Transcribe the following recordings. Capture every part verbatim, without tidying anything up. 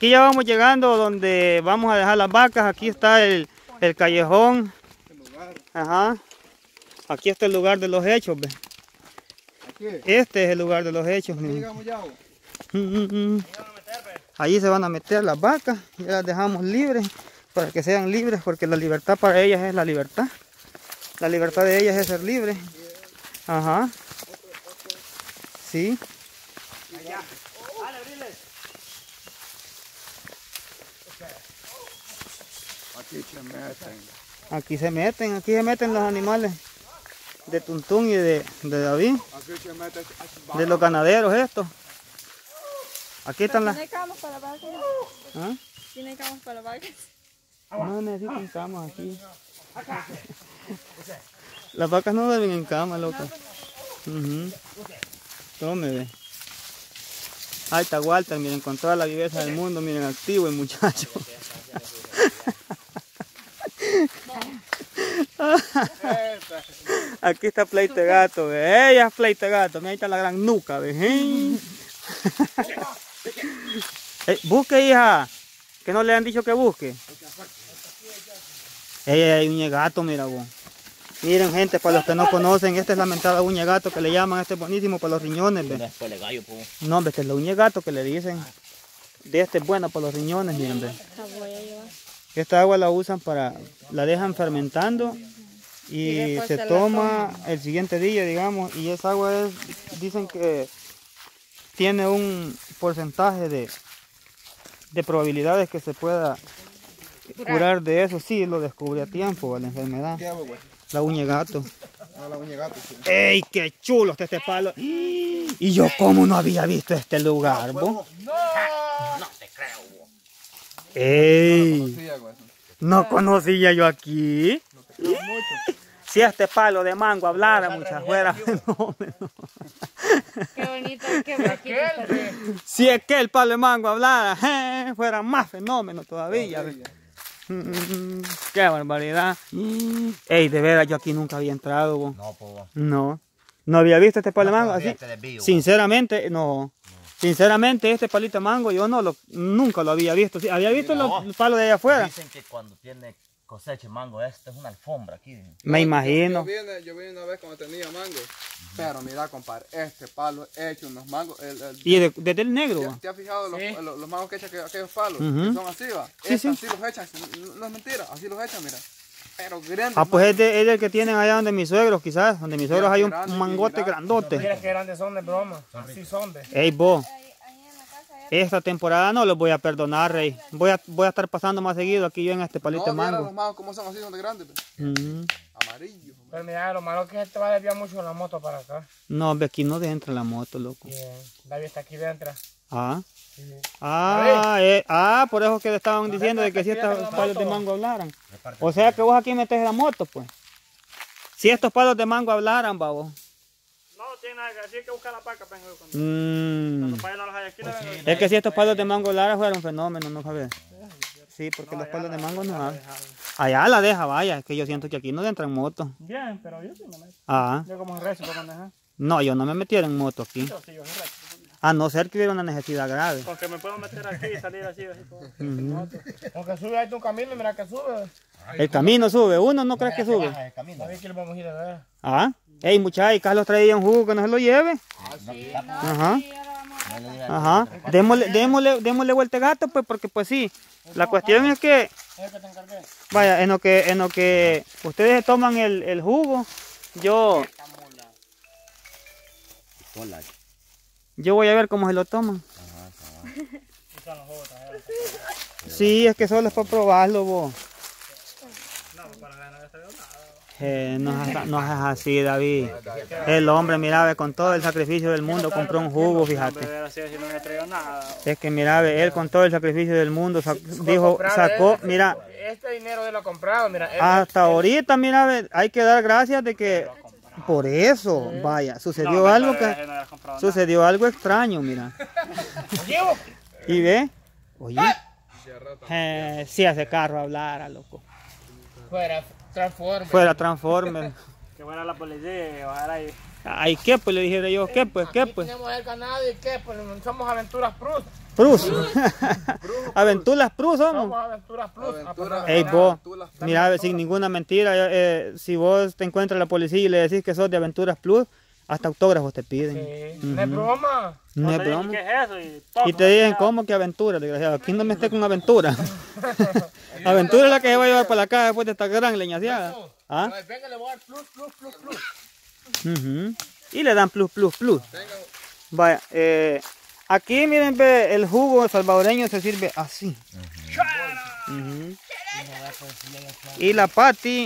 Aquí ya vamos llegando donde vamos a dejar las vacas. Aquí está el, el callejón. Ajá. Aquí está el lugar de los hechos, ¿ve? Este es el lugar de los hechos. Mm, mm, mm. Ahí se van a meter las vacas. Ya las dejamos libres para que sean libres, porque la libertad para ellas es la libertad. La libertad de ellas es ser libres. Ajá. Sí. Aquí se meten. Aquí se meten, aquí se meten los animales de Tuntún y de, de David. Aquí se meten. De los ganaderos estos. Aquí están las... ¿Tiene camas para vacas? ¿Ah? ¿Tiene camas para vacas? No necesitan camas aquí. Las vacas no duermen en cama, loco. Uh-huh. Tome, ve. Ahí está Walter, miren, con toda la viveza del mundo, miren, activo el muchacho. Aquí está Pleite Gato, ve. Ella es Pleite Gato, mira, ahí está la gran nuca, ve. Eh, busque, hija, que no le han dicho que busque. Ella hay uña gato, mira vos. Miren, gente, para los que no conocen, esta es la mentada uña gato que le llaman, este es buenísimo para los riñones, ve. No, ve, esta es la uña gato que le dicen. De este es buena para los riñones, miren, ve. Esta agua la usan para, la dejan fermentando y se toma el siguiente día, digamos, y esa agua es, dicen que tiene un porcentaje de, de probabilidades que se pueda curar de eso. Sí, lo descubrí a tiempo, la enfermedad. ¿Qué hago, güey? La uña gato. No, la uña gato, sí. ¡Ey, qué chulo está este palo! Y yo como no había visto este lugar, ¿vos? No, no te creo, vos. ¡Ey! Sí, hago eso. No conocía yo aquí. Si este palo de mango hablara, muchas fuera fenómeno. Qué bonito, qué bonito. Si es que el palo de mango hablara, eh, fuera más fenómeno todavía. Mm, qué barbaridad. Ey, de veras, yo aquí nunca había entrado. Bo. No, pues. No. No había visto este palo de mango. Así, Este desvío, sinceramente, no. Sinceramente, este palito de mango yo no lo, nunca lo había visto. Sí, había visto no. los palos de allá afuera. Dicen que cuando tiene cosecha de mango, esto es una alfombra aquí. Me Yo- imagino. Yo, yo, vine, yo vine una vez cuando tenía mango. Pero mira, compadre, este palo hecho unos mangos. El, el, Y de- desde el negro. ¿te, va. te has fijado los, Sí. los, los mangos que echan que- aquellos palos? Ujú. Que son así, va. Sí, Estos sí. así los echan. No, no es mentira, así los echan, mira. Pero grandes. Ah, pues es, mangos. de, es el que tienen allá donde mis suegros, quizás. Donde mis suegros hay un grande, mangote mira. grandote. Mira qué grandes son de broma. Así son de. Ey, vos. Esta temporada no los voy a perdonar, Rey. Voy a, voy a estar pasando más seguido aquí yo en este palito No, de mira mango. los mangos como son así, son de grandes. Pues. Mm. Amarillos. Pero mira, lo malo es que este va a desviar mucho la moto para acá. No, ve, aquí no entra la moto, loco. Bien. David está aquí dentro. Ah. Sí. Ah, eh, ah, por eso que le estaban diciendo de que si estos palos de mango hablaran. O sea que vos aquí metes la moto, pues. Si estos palos de mango hablaran, babo. No, tiene nada que decir, hay que buscar la paca. Cuando, Mm. cuando para no los hay aquí, le vengo. Es que si estos palos de mango hablaran fuera un fenómeno, ¿no sabes? Sí, porque los palos de mango no hablan. Allá la deja, vaya, es que yo siento que aquí no entran motos. Bien, pero yo sí me meto. Ah, Yo como recio para manejar. no, yo no me metiera en moto aquí. Yo sí, yo soy recio. A no ser que hubiera una necesidad grave. Porque me puedo meter aquí y salir así. así como. Ujú. Aunque sube ahí tu camino, mira que sube. El camino sube, uno no cree que sube. Baja el camino. David que lo vamos a ir a ver. Ah, ey muchachos, Carlos traía un jugo que no se lo lleve. Ajá. Ajá. Démosle, démosle, démosle vuelta gato, pues, porque pues sí. La cuestión es que, Es que te encargué. vaya, en lo que, en lo que ustedes toman el, el jugo, yo, Hola. yo voy a ver cómo se lo toman. Sí, es que solo es para probarlo, vos. Eh, no, es, no es así, David. El hombre, mira, ve, con todo el sacrificio del mundo compró un jugo, fíjate. Es que mira, ve, él con todo el sacrificio del mundo sa- dijo, sacó, mira, Este dinero de lo comprado, mira. él- hasta ahorita, mira, ve, hay que dar gracias de que por eso, vaya, sucedió algo que sucedió algo extraño, mira. Llevo. Y ve, oye, eh, si hace carro hablara, loco. Fuera, transforme. Fuera Transformer. Que fuera la policía y bajar ahí. Ay, ¿qué pues? Le dijera yo, ¿qué pues? ¿Qué Aquí pues? tenemos el ganado y qué, pues somos Aventuras Plus. Prus. Aventuras Prus Somos somos. Aventuras Plus. Aventuras. Ey, vos, Aventuras. mira, sin ninguna mentira, eh, si vos te encuentras la policía y le decís que sos de Aventuras Plus, hasta autógrafos te piden. Sí. No es broma. No es broma. ¿Qué es eso? Y, todo, Y te dicen, ¿cómo que aventura, desgraciado? Aquí no me esté con aventura. Aventura es la que se va a llevar para la casa después de esta gran leñaseada. ¿Ah? Ay, venga, le voy a dar plus, plus, plus, plus. Ujú. Y le dan plus, plus, plus. Vaya, eh, aquí miren, ve, el jugo salvadoreño se sirve así. Ujú. Y la Pati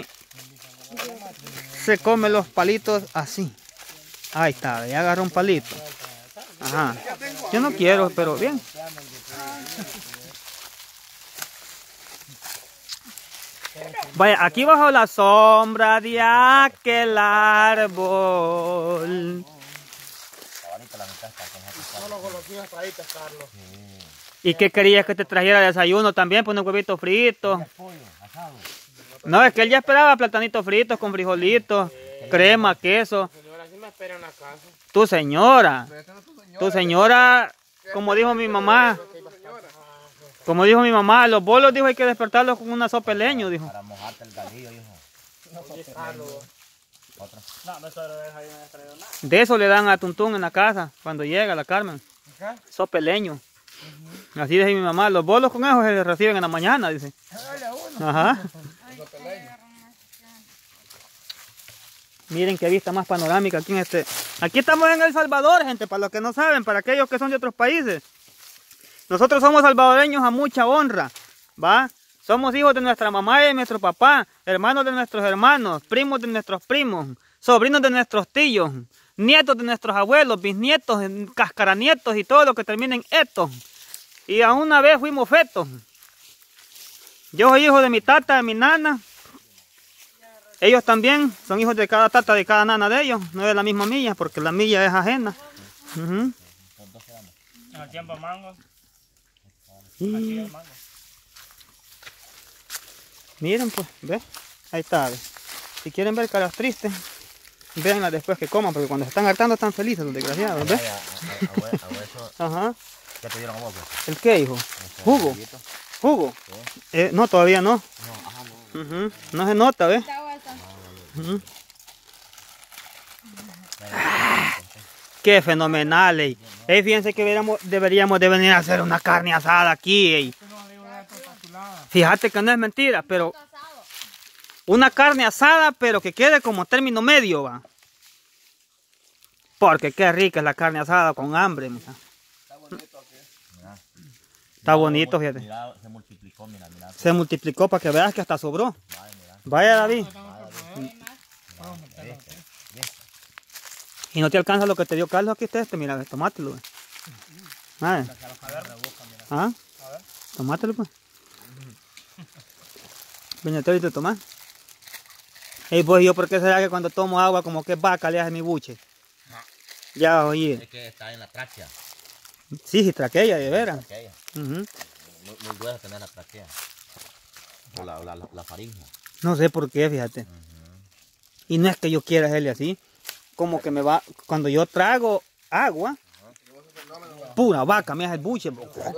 se come los palitos así. Ahí está, ya agarró un palito. Ajá. Yo no quiero, pero bien. Vaya, aquí bajo la sombra de aquel árbol. Solo con los hijos ahí, Carlos. ¿Y qué querías que te trajera de desayuno también? Pues un huevito frito. No, es que él ya esperaba platanitos fritos con frijolitos, crema, queso. Señora, así me espera en la casa. Tu señora, tu señora, como dijo mi mamá, como dijo mi mamá, los bolos dijo hay que despertarlos con una sopa de leño, dijo. Para mojarte el galillo, hijo. Oye, Carlos. Otra. No, no solo deja ahí, no he traído nada. De eso le dan a Tuntún en la casa, cuando llega la Carmen. ¿Acá? Sopa de leño. Así dice mi mamá, los bolos con eso se reciben en la mañana, dice. Ajá. Miren qué vista más panorámica aquí en este. Aquí estamos en El Salvador, gente, para los que no saben, para aquellos que son de otros países. Nosotros somos salvadoreños a mucha honra, ¿va? Somos hijos de nuestra mamá y de nuestro papá, hermanos de nuestros hermanos, primos de nuestros primos, sobrinos de nuestros tíos, nietos de nuestros abuelos, bisnietos, cascaranietos y todo lo que termina en etos. Y a una vez fuimos fetos. Yo soy hijo de mi tata, de mi nana. Ellos también son hijos de cada tata, de cada nana de ellos. No es de la misma milla, porque la milla es ajena. Uh-huh. En el tiempo mango. Y... miren pues, ¿ves? Ahí está, ¿ves? Si quieren ver caras tristes, véanlas después que coman, porque cuando se están hartando están felices los desgraciados, ¿ves? Ajá. ¿Qué te dieron a vos? ¿El qué, hijo? ¿Jugo? ¿Jugo? Eh, no, todavía no. No, ajá, no. Uh-huh. No se nota, ¿ves? Está vuelta. Uh-huh. Qué fenomenal, ey. Ey, fíjense que deberíamos, deberíamos de venir a hacer una carne asada aquí, ey. Fíjate que no es mentira, pero una carne asada, pero que quede como término medio, va. Porque qué rica es la carne asada con hambre, mija. Está bonito, fíjate. Mira, se multiplicó, mira, mira. Se multiplicó para que veas que hasta sobró. Vaya, David. Y no te alcanza lo que te dio Carlos, aquí está este, mira, tomátelo. Ah, ¿ah? Tomátelo, pues. Doña Tori, ¿te tomás? Ey, pues yo, ¿por qué será que cuando tomo agua como que vaca le hace mi buche? Ya, oye. Es que está en la tráquea. Sí, sí, traquea, de veras. Tráquea. Uh-huh. Muy, muy bueno tener la tráquea. O la, la, la, la faringe. No sé por qué, fíjate. Uh-huh. Y no es que yo quiera hacerle así. Como que me va, cuando yo trago agua, uh-huh, pura vaca, me hace el buche.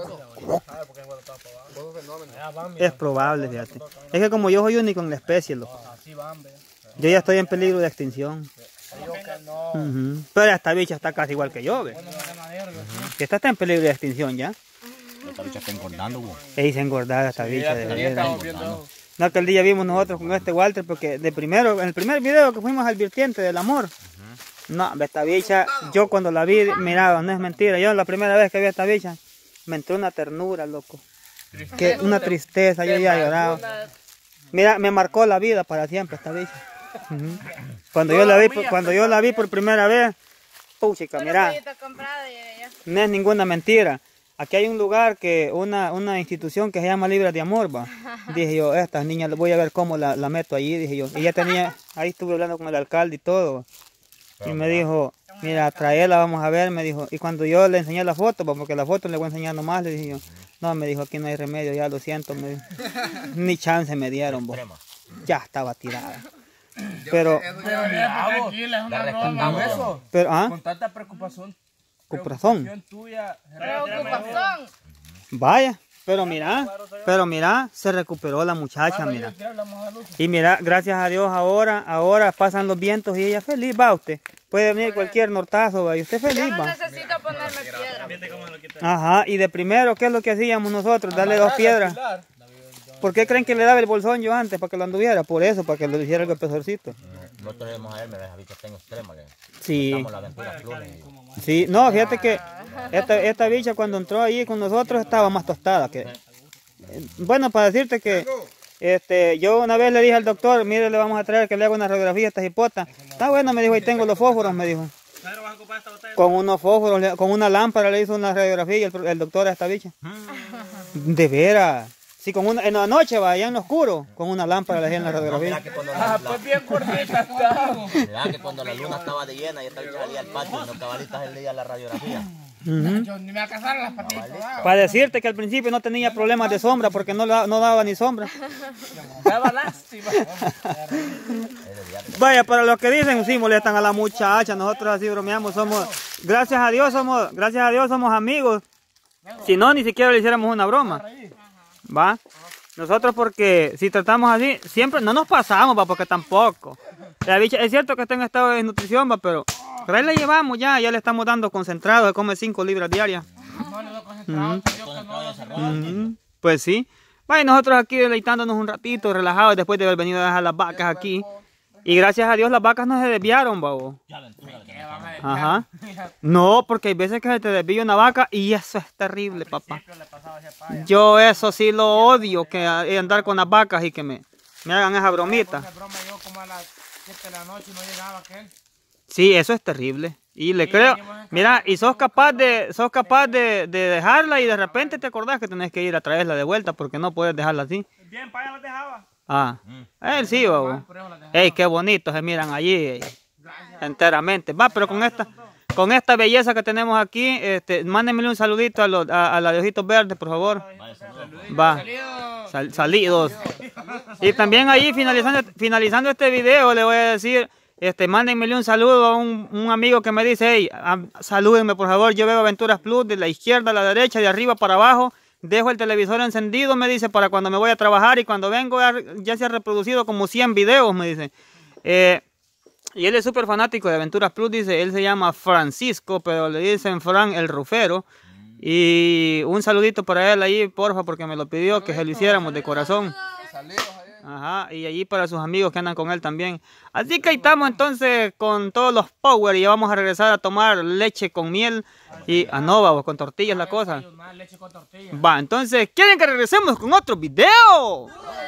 Es probable, fíjate. Es que como yo soy único en la especie, loco. Yo ya estoy en peligro de extinción. Uh-huh. Pero esta bicha está casi igual que yo, ¿ves? Uh-huh. Esta está en peligro de extinción ya. Esta bicha está engordando, güey. Ey, se engordada esta bicha, de verdad. No, aquel día vimos nosotros con este Walter, porque de primero, en el primer video que fuimos al vertiente del amor, uh-huh, no, esta bicha, yo cuando la vi, miraba, no es mentira, yo la primera vez que vi a esta bicha, me entró una ternura, loco. Que, una tristeza, yo ya lloraba. Mira, me marcó la vida para siempre esta bicha. Uh-huh. Cuando yo la vi, cuando yo la vi por primera vez, puchica, mira, no es ninguna mentira. Aquí hay un lugar, que una, una institución que se llama Libres de Amor, va. Dije yo, estas niñas, voy a ver cómo la, la meto allí, dije yo. Y ya tenía, ahí estuve hablando con el alcalde y todo. Y me dijo, mira, traerla, vamos a ver, me dijo. Y cuando yo le enseñé la foto, porque la foto le voy a enseñar nomás, le dije yo. No, me dijo, aquí no hay remedio, ya lo siento, me dijo. Ni chance me dieron, bo. Ya estaba tirada. Pero, Pero mira, vos, Tranquila, es una Le broma. con eso, pero, ah, con tanta preocupación, Cuprazón. preocupación tuya, Preocupación. Vaya, pero mira, pero mira, se recuperó la muchacha, mira. Y mira, gracias a Dios ahora, ahora pasan los vientos y ella feliz, va usted. Puede venir cualquier nortazo, va, y usted feliz, Yo no va. necesito ponerme piedra. Ajá, y de primero, ¿qué es lo que hacíamos nosotros? Darle dos piedras. ¿Por qué creen que le daba el bolsón yo antes para que lo anduviera? Por eso, para que lo hiciera el pesorcito. Nosotros íbamos a él, me ves, bicho tengo extrema. Le Sí. damos la aventura plunes. y- Sí, no, fíjate que esta, esta bicha cuando entró ahí con nosotros estaba más tostada que... Bueno, para decirte que este, yo una vez le dije al doctor, mire, le vamos a traer que le haga una radiografía a esta hipota. Está bueno, me dijo, ahí tengo los fósforos, me dijo. Con unos fósforos, le- con una lámpara le hizo una radiografía y el, el doctor a esta bicha. De veras. Sí, con una, en la noche va, allá en lo oscuro, con una lámpara le hacían la No, mira radiografía. que cuando la, la- bien cortita está. mira que cuando la luna estaba de llena y esta bicha salía al patio y los cabalistas él leía la radiografía. Ujú. Yo ni me alcanzaron las patitas. Para decirte que al principio no tenía problemas de sombra porque no, la- no daba ni sombra. Daba lástima. Vaya, para los que dicen, sí, molestan a la muchacha, nosotros así bromeamos, somos, gracias a Dios somos, gracias a Dios somos amigos. Si no, ni siquiera le hiciéramos una broma. ¿Va? Nosotros porque si tratamos así, siempre no nos pasamos, va, porque tampoco. La bicha, es cierto que está en estado de desnutrición, va, pero, pero ahí le llevamos ya, ya le estamos dando concentrado, se come cinco libras diarias. No le doy concentrado, te digo que no. Ujú, pues sí. Vaya, nosotros aquí deleitándonos un ratito, relajados, después de haber venido a dejar las vacas aquí. Y gracias a Dios las vacas no se desviaron, babo. Ajá. No, porque hay veces que se te desvía una vaca y eso es terrible, papá. Yo eso sí lo odio, que andar con las vacas y que me, me hagan esa bromita. Esa broma yo como a las siete de la noche y no llegaba aquel. Sí, eso es terrible. Y le creo, mira, y sos capaz de, sos capaz de, de dejarla y de repente te acordás que tenés que ir a traerla de vuelta porque no puedes dejarla así. Bien, para allá las dejaba. Ah, él sí, babo. Ey, qué bonito se miran allí, ey, enteramente. Va, pero con esta, con esta belleza que tenemos aquí, este, mándenmele un saludito a, los, a, a la de ojitos verdes, por favor. Va, Sal- salidos. Y también ahí, finalizando, finalizando este video, le voy a decir, este, mándenmele un saludo a un, un amigo que me dice, hey, a- salúdenme por favor, yo veo Aventuras Plus de la izquierda a la derecha, de arriba para abajo. Dejo el televisor encendido, me dice, para cuando me voy a trabajar y cuando vengo ya, ya se ha reproducido como cien videos, me dice. Eh, y él es súper fanático de Aventuras Plus, dice, él se llama Francisco, pero le dicen Fran el Rufero. Y un saludito para él ahí, porfa, porque me lo pidió que se lo hiciéramos de corazón. Ajá, y allí para sus amigos que andan con él también. Así que ahí estamos entonces con todos los power y ya vamos a regresar a tomar leche con miel y a no, vamos, con tortillas la cosa. Leche con tortilla. Va, entonces, ¿quieren que regresemos con otro video?